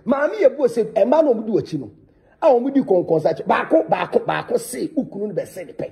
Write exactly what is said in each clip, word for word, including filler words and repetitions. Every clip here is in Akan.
Maame Yeboah said, a man will do a chino. I will do conconsache. Bako, bako, bako, say, Ukunu be say the pay.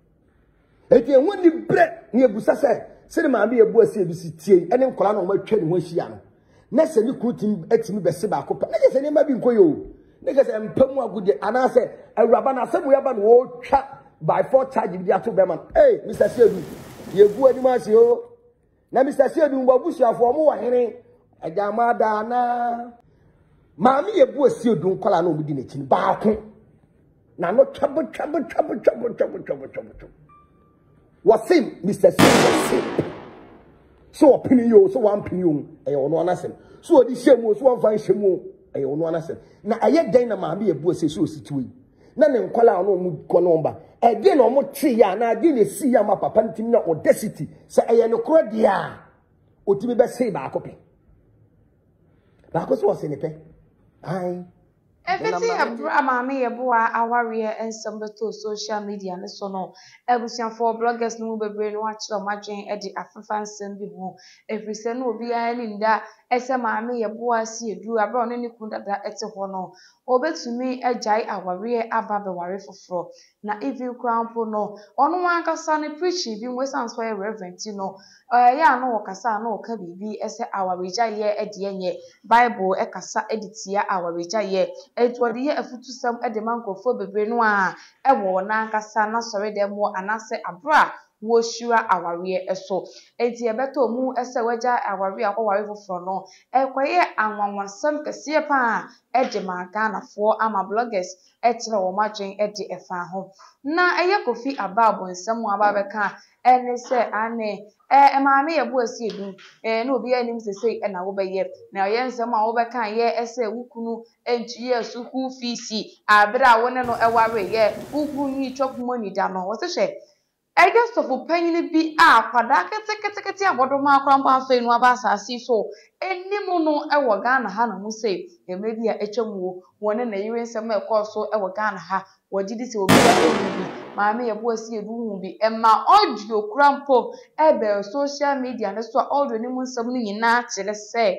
If you want the bread near Busasa, say, Maame Yeboah said, this is tea, and then Colano might train when she am. Next, you could him at me be Sebako. Niggas and never been Koyo. Niggas and Pemo good, and I said, a Rabana said, we have an old trap by four charges. Hey, Mister Sedu, you go at the Masio. Now, Mister Sedu, what was your for more, Henry? A Yamadana. Maame Yeboah still don't call her no within it in Baku. Now, no trouble, trouble, trouble, trouble, trouble, trouble, trouble, trouble. What's him, Mister Sedu? So, opinion, so one opinion, a on one answer. So, this shame was one fine shame, a on one answer. Now, I yet then a Maame Yeboah says so situated. None in Kola no mood conomba. Again, or more tree, and I didn't see a map panting or audacity. Say, I am a cordia. Or to be best say by a copy. Because what's in it? Aye. Everything a Maame Yeboah awareɛ nsɛm beto social media ne so no ebusian for bloggers no bebre no akyerɛ omadwen e de afefa nsɛm bi ho efrise no obi a ni nda ɛsɛ Maame Yeboah si edu abra no ne kundada ɛte ho no obetumi agyae awareɛ aba beware foforo na even krampo no ɔno wankasa ne preaching bi we sans for reverend no eh ya no wɔkasa no wɔka bibi ɛsɛ awaregyae ɛde enye Bible ɛkasa editia awaregyae etwodi ye afutusam ede mankofo bebre no a ewo na nkasa na sori dem wo anase abra wo shura aware eso enti ebeto mu ese waja aware akware foforo no ekwaye anwanwasam kese pa ede magana fo ama bloggers etre wo madwen ede efa ho na eye Kofi ababo nsam aba beka ene se ane eh Maame Yeboah si edu eh na obi anim se sei na wo beye na ye nsam a wo beka ye ese wukunu entwi esu hu fisi abra wone no eware ye wukunu ni chopmoni da no wo se hwe ege sofo panyini bi a kwada kete kete kete abodoma akrampa afa enu aba asasi so enim no ewo Ghana ha na mu sei emre bi a etwamuo wone na yire nsam ekoso ewo Ghana ha wogidi se obi a ebi Maame Yeboah si edu hu bi emma audio krampo ebe social media ne so audio ni mu nsam ni nyina kire se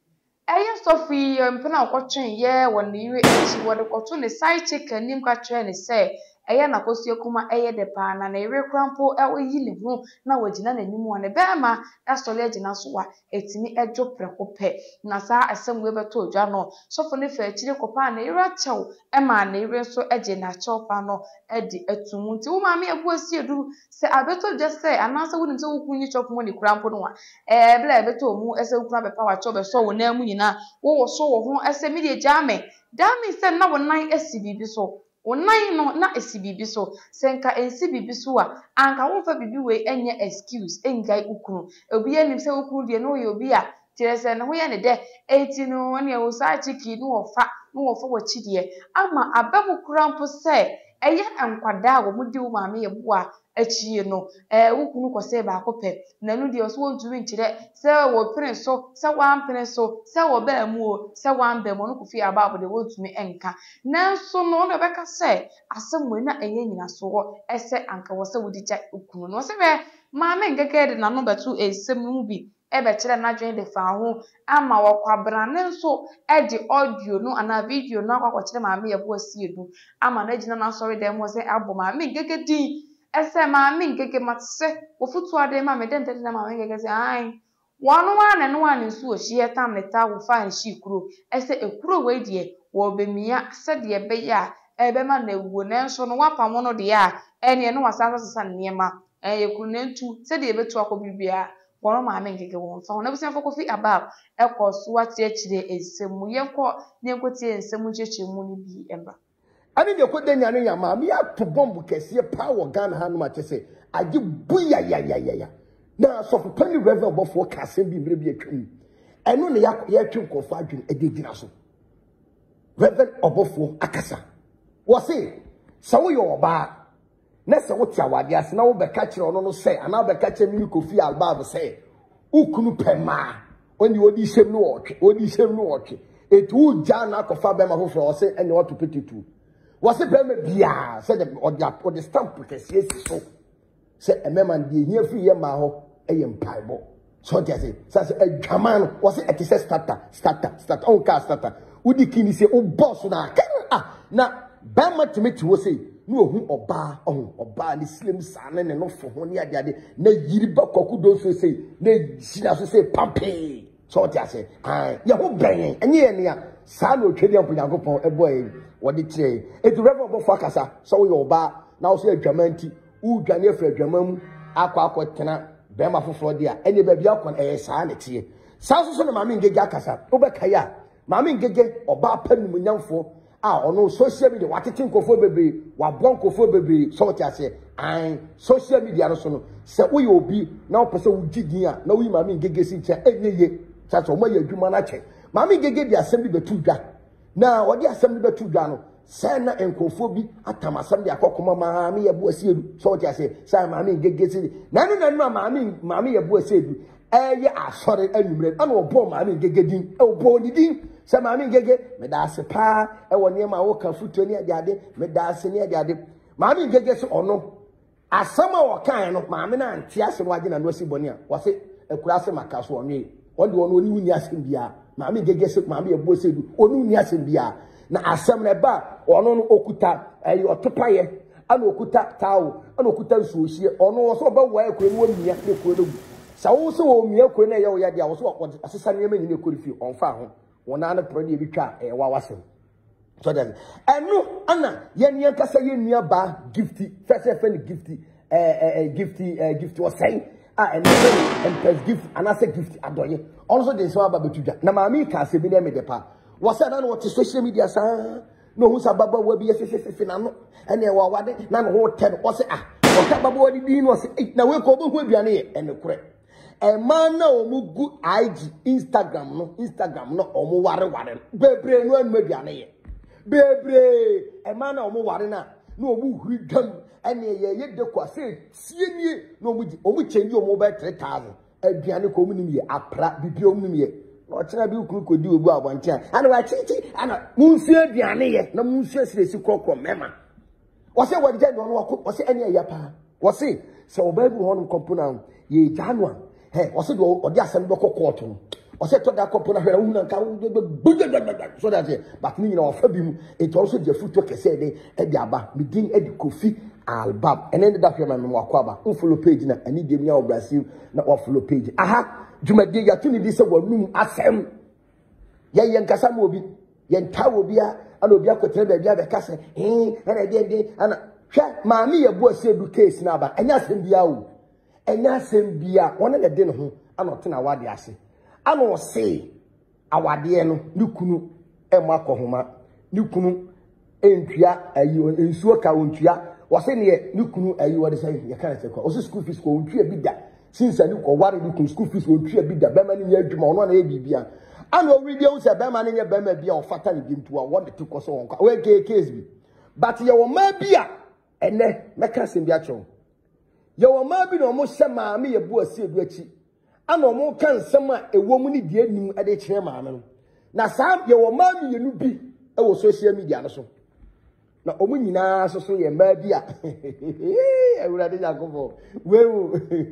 eye sofi mpena okotwen ye wone yire echi wode koto ne side chick anim ka kire ne se eye na kosie kuma eye de pa na na ire krampo e yi ne hu na wagina nanim wone bema asole agina so wa etimi edwo preko pe na sa asem we beto odwa no sofo ne fa akire kopa na ire achew e ma na ire so age na achew pa no e de atumu nti wo Maame Yeboah si edu se abeto just say anasa wonim se wokunyi chop mo ne krampo no wa e bla abeto mu ese wukura be pa wa cho be so wo na mu nyina wo wo so wo ho ese mi de jame dami se na wo nan esi bibi so Onai no na esi bibi so senka ensi bibi so a anka wo fa bibi we enye excuse engai ukunu obi anim se ukunu de no ye obi a tire se no ho ye ne de eti no ne wo sa chiki no wo fa no wo fa wo chidie ama ababu krampo se eye enkwada wo mudi wo Maame Yeboah achie no eh ukunu kwose ba akopɛ na no de so wontumi nkyire se wo pene so se wan pene so se wo ba mu o se wan ba mu no Kofi ababo de wontumi enka na so no no beka se asem we na enye nyina so ho ese anka wo se wodi gya ukunu no se be Maame ngeke de na no betu esem mu bi ebe kire na dwen de fa ho ama wokwabra ne nso e de audio no ana video no akwa kire Maame Yeboah si edu ama na gina na sorry dem wo se abo Maame ngeke din ese Maame ngeke matse wofutu ade ma me dente na Maame ngeke se ai wanu wane no wane nsu ohie tam ne ta wo fa nshi kuro ese ekuro we de wo bemia se de be ya ebe ma na ewuo na nso no wapa mo no de ya ene no wasanso sesa niema eh ekuru na ntu se de betu akobibia wono Maame ngeke wo fa na busia Kofi abab ekoso ati akire ensemu yenko nyenkotie ensemu chechemu ni bi emba Ani de ko denya no ya Maame ya to bomb kese power Ghana ha no ma chese agi buya ya ya ya ya na so for pani reverend Obofour kase bi mbre bi atwam eno ne ya ya twem Kofi adwene edegina so Reverend Obofour akasa wo se sawo yo oba na se wo ti awade ase na wo be ka kire ono no se ana be ka kire mi Kofi albab se ukunu pema oni odi shem no otwe odi shem no otwe etu jana Kofa be ma foforo wo se ene wato petitu was a payment bia said the or the stamp because yes so said a man the here free yama ho a yam piebo so just say says a jaman was it a starter starter starter on car starter udi kini se o boss na ah na ba matimeti wo say no ohu oba ohun oba ni slim sane ne no fo ho ne ade ade na yiri ba kwaku do so say na jira so say pampe so ti ase ah ye ho ben enye ye ne a sa na otwedi ampunyankopon ebo e wo de kire e du reverend Obofour akasa so wo oba na wo so adwamanti u dwane afra adwamam akwa akotena be ma foforo de a enye ba bia kon e sa na tie sa so so na Maame Ngege akasa wo be kai a Maame Ngege oba panum nyamfo ah ono social media watete nkofo bebe wabon nkofo bebe so what ase an social media no so no se wo ye obi na wo pese wo gidin a na wo yi Maame Ngege si che enyeye cha so mo ye adwuma na che Maame Ngege di asem bi betu dwa na wo di asem bi betu dwa no se na nkofo bi atamasam di akokoma Maame Yeboah si edu so what ase sa Maame Ngege si na no na no Maame Maame Yeboah si edu eye asore anumre ana obo Maame Ngege din e obo ni din se Maame Ngege me da ase pa e woni ma wo ka futo ni ade ade me da ase ni ade ade Maame Ngege se ono asama wo kan no Maame na anti ase no age na no si boni a wo se ekura ase makaso onwe wode wono oni wuni ase bia Maame Ngege se Maame Yeboah se du oni wuni ase bia na asem na ba ono no okuta ayi otopaye ana okuta tawo ana okuta nsuohie ono wo so ba wa ekura no wamia ne ekura no sa wo so wo mia ekura na ye wo ya dia wo so asesa ne ma nyine ekura fi onfa ho wona na pro de bitwa e wa wasem so that enu ana ye nia kasa ye nua ba gifty first friend gifty eh eh gifty eh gifty was saying ah and and press gift and I say gift adoye also dey so aba betudwa na Maame ka se bi na me depa was say na no social media sa no hu sa baba wa bi fefe na no ene e wa wade na no ho ten was say ah o ka baba wa di din was say na we ko bo hu aduane ye ene kure e man na omugu I G Instagram no Instagram no omu ware ware bebre no anu aduane ye bebre e man na omu ware na no omu huri dam ene ye ye de kwa se sienie no omu di omu change omu be three thousand aduane ko omu nim ye apra bibi omu nim ye no chena bi ukuru kodi obu abontia ana wa chichi ana munsu aduane ye na munsu asiresi krokro mema wo se wo de no no wo se ene ya pa wo se se obabu honum kompona ye January hey, what's it? Or the assembly court. Or set to that couple of her own so that but me, you know, Fabim, it also the foot took a say, Ediaba, Midin Edi Kofi, Albab, and ended up your man Wakwaba, who follow page, and he gave me our Brazil, not follow page. Aha, Juma de Yatuni, this one, Assam. Yan Nkansah will be, Yan Tawobia, and Obiako Trebia, Cassa, eh, and I did, and Maame Yeboah said the case now, but and that's in the hour. Enya sembia wona na de no ho ana otena wade ase ana o se awade no nikunu emu akohoma nikunu entua ayi ensuo ka ontua wo se ne nikunu ayi wode say ye kan se ko o se school fees ko ontua bi da since ani ko ware nikunu school fees ontua bi da bema ne ye adwuma ono na ye bibia ana o read you say bema ne ye bema bia o fata ne bimtu a wode to ko so won ka we ke case bi but ye wo ma bia ene meka sembia cho Yo ma bi no mo hye Maame Yeboah si edu achi ana mo kan nsem a ewo mu ni die nim ade kire Maame no na sa yo ma mi yenu bi e wo social media no so na omu nyina so so ye ma bi a ewurade Akufo wewu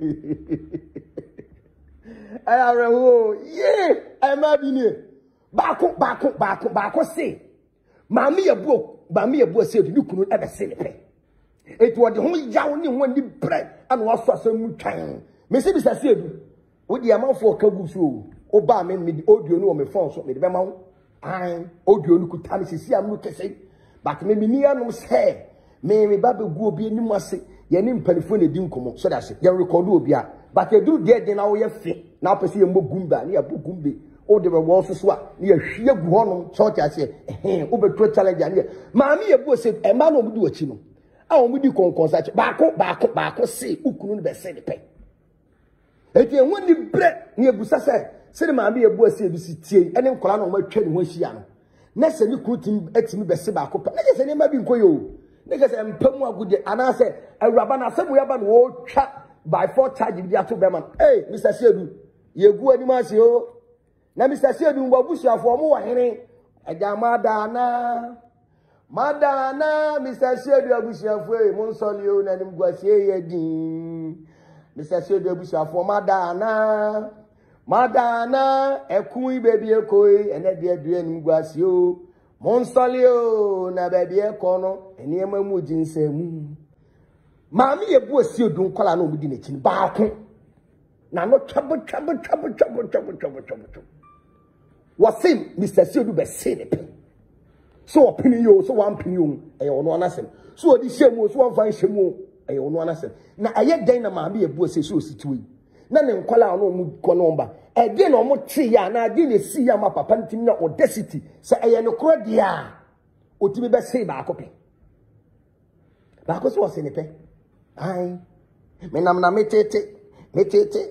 ayare ho ye ay ma bi ni baako baako baako baako se Maame Yeboah Maame Yeboah si edu ni kunu e be se ne pe it was the whole yaw ni ho ni bread and was so mu twan me se bi sase edu wo di amanfo ka gu so o ba me me audio no me phone so me de be ma wo an audio no kuta me sisi am no kese but me me ni anu se me me ba be gu obi ni mu ase ye ni mpanifo na di nkomo so that say ye record obi a but e do there dey na wo ye fe na pese ye mbogumba ni ya bogumbe o de be wo so so a ni ya hwie gu ho no so ta say eh o be tro challenge ani Maame Yeboah say e ma no mu du achi no a o mu di Nkansah baako baako baako se ukunu be se de pe eti enwo ni bre ni ebusa se se Maame Yeboah se bi si tie ene nkola na o ma twa ni ho hia no na se ni kunu tim etimi be se baako pa na je se ni ma bi nkoyo na je se mpamu agudi ana se awuraba na se bo ya ba no o twa by four charge bi ato be man eh Mister Sedu yegu ani ma se o na Mister Sedu mbo busuafo mo wo hene ajamada na Madana, Mister Sedu abusiafo e mo nsoli o na nim guasie ye din Mister Sedu abusiafo madana Madana ekui baby ekoi ene de adue ngwasio monsolio na baby ekono eniema mu jinsemu maami yebu asio dun kwala na omudi na chin baako na no twabo twabo twabo twabo twabo twabo twabo wasim Mister Siodu be se ne pe so opini yo so one opinion e ono anasem so odi shemu so one fan shemu e ono anasem na aye den na maami yebu asio so situi na ne nkwala ono mu konomba e de no mo tri ya na de ne si ya ma papa ntimi na audacity se eye no kro dia otimi be se ba akope ba ko so se ne pe ai menam na metete metete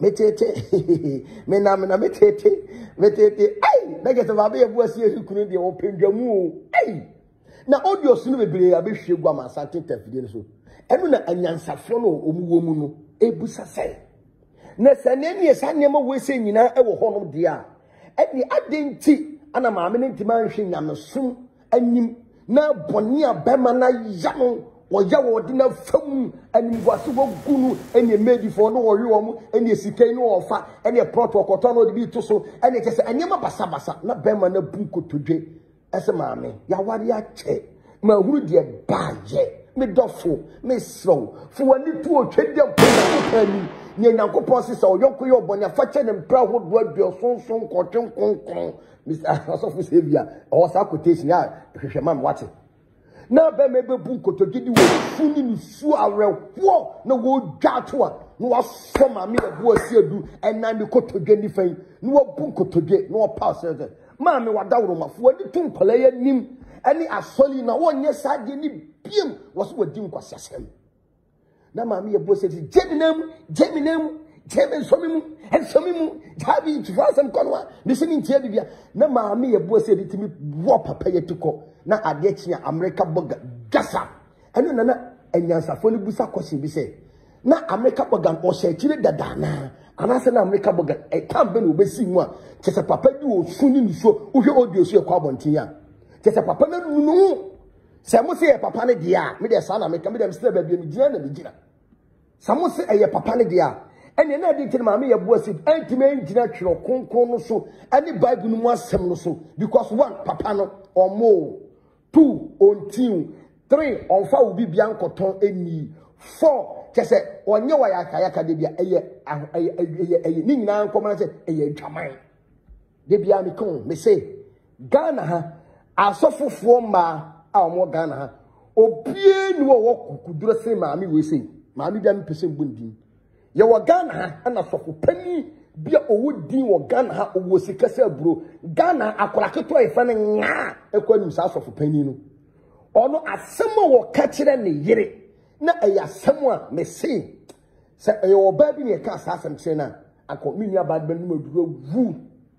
metete menam na metete metete ai na gete ba be ebu asi ehukunu de wo pendwamu ai na audio sunu bebre abehwe gwa ma asante tafide so enu na anyansafo no omuwo mu no ebusa sai na saneni esanema wese nyina ewo honom de a eni adenti ana maame ne ntima nhwe nyamesom anyim na boni abema na yano oya wo de na fam animguaso gunu eni made for no wo wo mu eni esikai no ofa eni protocol no de bi to so eni kese anyema basa basa na bema na bunkotodwe ese maame ya ware ya che ma huru de baaje me dofo me slow fo wani tu otwede mpani nye Nyankopon sisa oyonko yo bonya fache ne mpra hodo aduo sonson kotwen konkon Mister Asofu Sevia o sa quotation ya hwehwe mam wate na be me be bu kotogidi wo funi ni su arewo na wo dwato a na wa soma me ebu asiedu ena me kotodwe ni fan na wo bu kotodwe na wo pass it ma me wadawro mafo wadi tum pala ya nim ani asoli na wonye sade ni biem wo so wadi nkwasasem na maami ebu asiedu jeminam jeminam jemin somimu en somimu jabi tfasam konwa nisini ntia bibia na maami ebu asiedu timi wo papa yetuko na ade chia America boga gasa eno na na enyansafo ni busa question bi se na America boga o se chire dada na anase na America boga e kambe no obesi mu a chese papa di o suni ni so uhwe audio so e kwa bontin ya chese papa na nunu se mo se papa ne dia me de sa na America me de msle ba bia me gina na me gina se mo se e papa ne dia ene na de tin maame ye bo asid antime ngina twero konkon no so ani bible no mu asem no so because one papa no omo two ontin three onfa obi bia nkoton eni four kese onye wa yaka yaka de bia eye eye eye ni nyina nkomana se eye dwaman de bia mi kon me say Ghana ha asofofo ma a omo Ghana ha obie ni wo wo kukuduro se maami we say maami bia mi pese mbundi ye wo Ghana ha ana sofo pani bia owo din wo Ghana ha owo sikase aburo Ghana akoraketo efa ne nya ekwanum sa sofo pani no ono asemo wo ka kire ne yire na eya asemo a me se se e oba bi ne ka sa asem kire na akọ mi nua bad banu maduro vu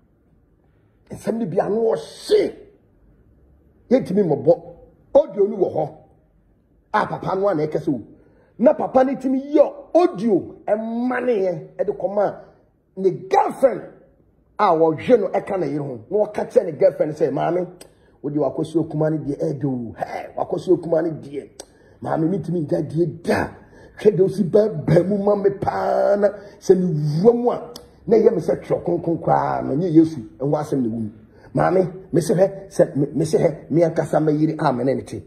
ensem ni bia no o hye yetimi mobo audio ni wo ho a papa no na ekese wo na papa ne timi yo audio e mane e de koma ne girlfriend a wo hwe no eka na yire ho na wo ka kire ne girlfriend say maame wodi wakosi okumani die edo he wakosi okumani die maame mitimi nda die da hwede osi ba ba mu ma me pa na se ni vuamu a na ye me se tro konkon kwa no nye Yesu enwa asem ne wu maame me se he se me se he me ankasa ma yiri amen ne ti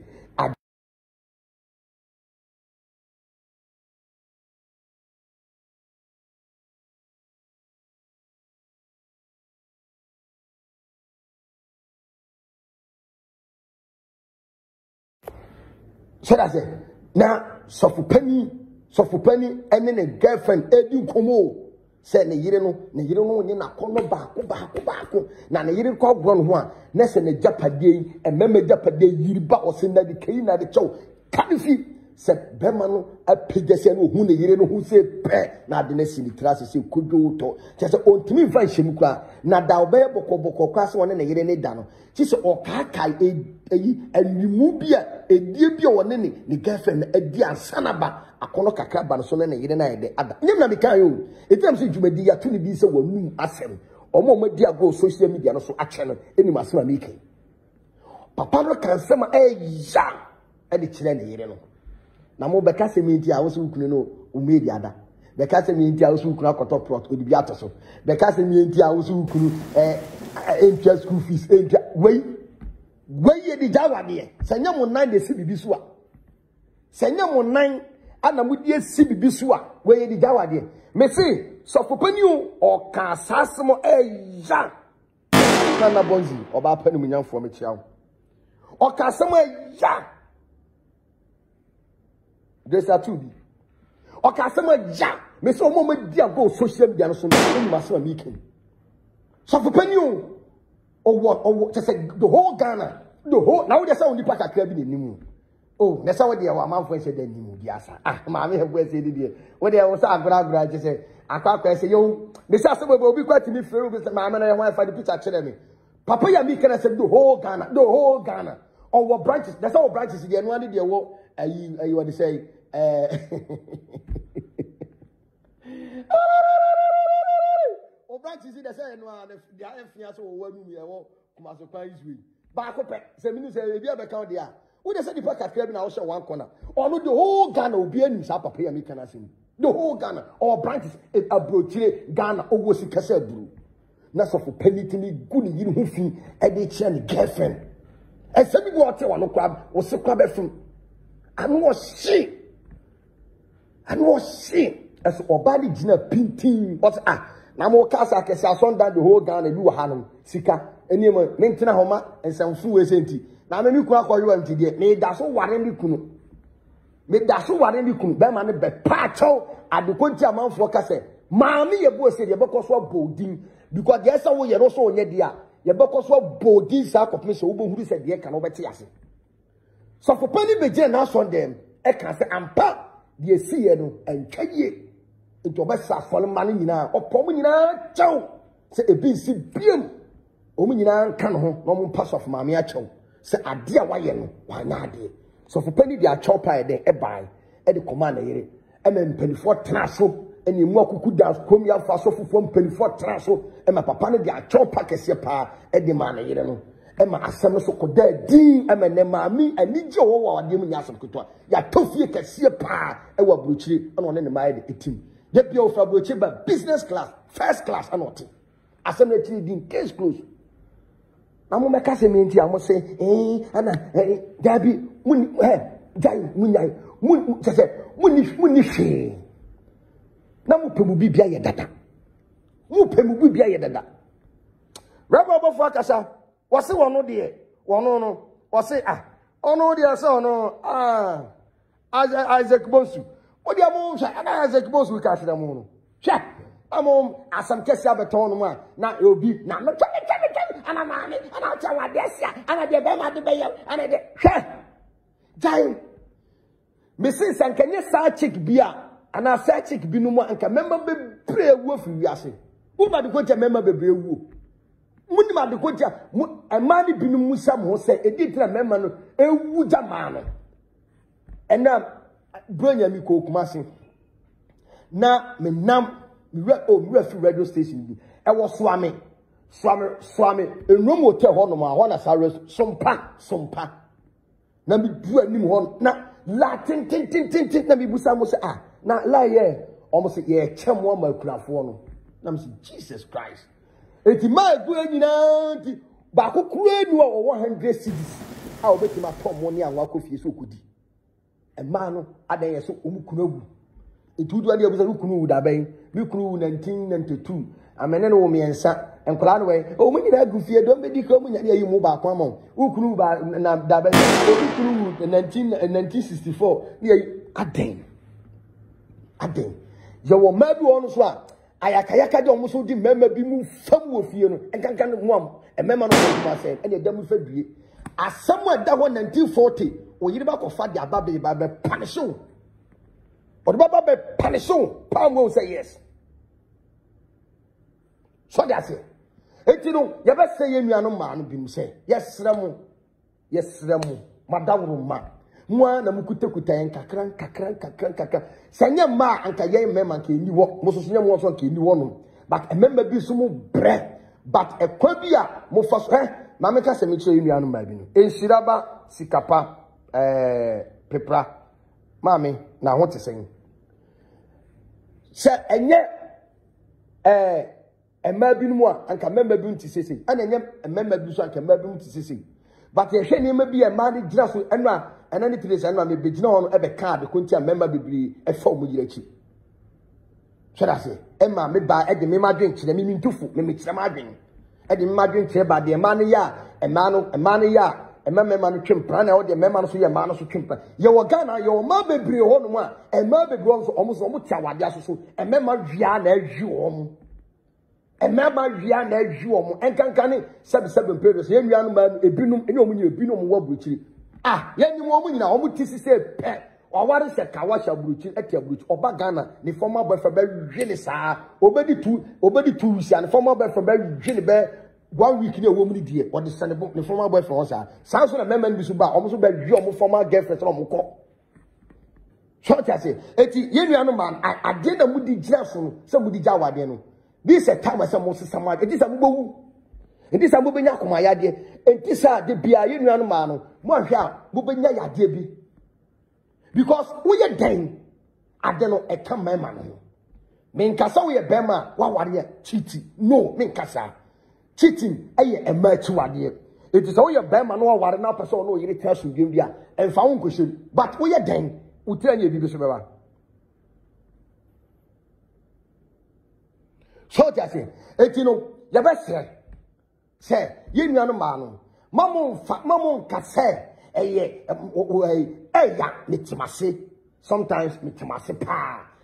so that's it. Now, Sofupeni, Sofupeni, and then a girlfriend, Eddie Como, said the Yirino, the Yirino, Nina, Kono, Baku, Baku, Baku, Now the Yirin called one one, Ness and the Japade, and Member Japade, Yiriba was in the Kina, the show. Can you see? Said Bemano, a Pigassian, who the Yirino, who said, Peh, now the next in the class is Kojo to just on to me, French Shimukra, now Dalbe Boko Boko class one and a Yirene Dano. She said, O Kakai, a and you move here, a dear bio or any, the girlfriend, a dear Sanaba, a Konoka crab and so many Yirena, the other. Never became it comes into Media to be so new assem, or more dear go social media, no so action, any Masma making. Papa can summer a ya, and the children, you know. Na mo beka se media wo so kunu no o media da The Castle India also could not cut plot with the Biataso. The Castle India also could enter school fees. Wait, wait, the Java dear. Sanyam nine the Sibi Biswa. Sanyam nine and a mudia Sibi Biswa. Where the Java dear. Me say, so for Penny or Casasmo a Jan. Nana Bonzi or Bapenum for me chow. Or Casamo Jan. There's a two. Or Casamo Jan. Me so moment dear go social media so no must making. So for Penny or what or just the whole Ghana, the whole now there's only pack a club in the oh, that's how they are my friend said then you diasa. Ah, Maame have well said it. When they was a grad just say, I can't say yo, Miss Asaba will be quite to me for with Maame and I want to find the picture actually. Papa Yami can I said the whole Ghana, the whole Ghana. Or what branches, that's all branches again. One did you walk, you you want to say, uh or branches in the same one, the Afia so one we are all come as a prize we. Back up, seven minutes, if you ever count there. We just said the pack at club in our one corner. Or no, the whole Ghana will be in Sapa pay me can I sing. The whole Ghana, or branches a brochure Ghana or was a cassette brew. Nasa for penny to me, good in hoofing, and they chan girlfriend. And some people want to one crab was a crab from. I was she. I was she. As or body dinner painting. What's ah? Now more casa can say I saw down the whole Ghana, you were Hanum, Sika, and you were Mentina Homa, and some fool is empty. Na me ku akọ yo anti de me da so ware ni kunu me da so ware ni kunu be ma ne be pa chaw adekonti amanfo ka se maame Yeboah se de be koso bodin because there say wo ye no so onye de a ye be koso bodin sa akopme se wo bo huru se de ka no be te ase so for pani be je na so dem e ka se ampa de si ye no entwaye into be sa fol ma nyina opom nyina chaw se e bi si biem o mu nyina kan ho no mu pass of maame a chaw se ade a waye no wanya ade so for penny dia chopper de e ban e de command yere e me mpanifo tra so eni mu akuku da kom ya fa so fofo mpanifo tra so e ma papa ne dia chopper kese pa e de man yere no e ma asem so ko da din e me ne maami ani je wo wa de mu nya asem keto ya tofie kese pa e wa brochire e no ne ne mai de etim de bia o fa brochire ba business class first class anoti asem ne tiri din case close. Amu meka se menti amu se eh ana eh dabi muni eh jai munyai mun se muni muni hwe na mu pemu bibia ye dada mu pemu bibia ye dada raba Obofour akasa wose wono de wono no wose ah ono de ase ono ah Isaac Bonsu odi amu sha ana Isaac Bonsu ka se mu no hwe amu asam kesi abeton no ma na obi na no ana maame ana chawa desia ana de be ma de be yam ana de hwe jai mesin sankanye sa chick bia ana sa chick bi no mo anka member be brewu afi wiase wo ba de ko je member be brewu muni ma de ko je e ma ni bi no musam ho se edi tra member no ewu jama no ena bronya mi ko kumasi na me nam me o me fi radio station bi e wo so ame Swami, Swami, a room will tell Honor, my Honor, some pa, some pa. Na mi do a new one, na Latin, tin, tin, tin, tin, na mi busamo say, ah, na la ye, almost a year, chum one my craft one. Na say, Jesus Christ. It's my good, you know, but who create you or one hundred cities. I'll bet my poor money and walk off you so good. A man, I dare so umukuno. It would be a Ukunu da bay, Ukunu nineteen ninety two. I mean, no me and sa and Kwadwo. Oh, when you have Goofy, don't be come when you move back one month. Ukunu ba na dabe. Ukunu nineteen nineteen sixty four. Yeah, Addo. Addo. You will maybe on swa. Ayakayaka de almost di member be move some with you and can can one a member of myself and a demo February. As somewhere that one nineteen forty, or you back of Fadia Baby by Panisho. Or the Baba Panisho, Palm will say yes. So that's it. And you know, you better say you are no man, be say, yes, Ramu, yes, Ramu, Madame Ruma. Moi, na mukute kutayen kakran, kakran, kakran, kakran. Sanya ma anka ye member ke ni wo, mo so sanya mo so ke ni wo no. But a member bi so mo bre, but a kwabia mo fa so eh, ma me ka se me kire nua no ma bi no. Enshiraba sikapa eh pepra. Maame na ho te sen. se enye eh emma bi no a anka memma bi nti sese ana enye memma bi so anka memma bi nti sese but ye hwe ne ma bi emma ne gira so eno a ena ne place eno a me begina ho no ebe card ko nti a memma bibiri e fa omu yira chi so that say emma me ba e de me ma dwen kire me mintufu me me kire ma dwen e de me ma dwen kire ba de emma ne ya emma no emma ne ya emma memma no twempra na o de memma no so ye emma no so twempra ye wo Ghana ye wo ma bebiri ho no a emma bebiri ho so omo so omo tia wade aso so emma wia na awi omo emma wia na awi omo enkankane sabe sabe mpero ye nwia no ma ebinum enye omo nyi ebinum wo buruchiri ah ye nyi omo nyina omo tisi se pe oware se kawasha buruchiri etia buruchiri oba Ghana ni former boyfriend be hwe ni saa obedi tu obedi tu wisia ni former boyfriend be hwe ni be one week ni owo mu die o de send the former boyfriend was ah san so na member bi so ba omo so be hwe omo former girlfriend so omo ko so ta say eti ye nua no man ade na mu di gira so no se mu di ja wade no this a time say mo sesa ma eti sa mo bowu eti sa mo benya koma yade eti sa de bia ye nua no man no mo ahwe a mo benya yade bi because we are den ade no e kan mema no me nkasa we bema wa ware cheating no me nkasa cheating eye e ma chi wade it is we bema no wa ware na person no yire tasu dwem bia emfa won koshim but we are den utranya bi bi so beba so just say etino ya be se se ye nua no ma no mamo mamo nkasa eye eya mitimase sometimes mitimase pa